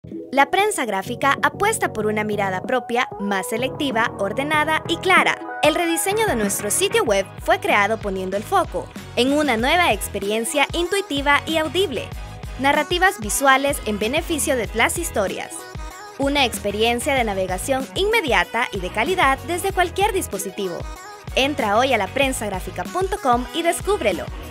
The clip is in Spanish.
La prensa gráfica apuesta por una mirada propia, más selectiva, ordenada y clara. El rediseño de nuestro sitio web fue creado poniendo el foco en una nueva experiencia intuitiva y audible. Narrativas visuales en beneficio de las historias. Una experiencia de navegación inmediata y de calidad desde cualquier dispositivo. Entra hoy a laprensagráfica.com y descúbrelo.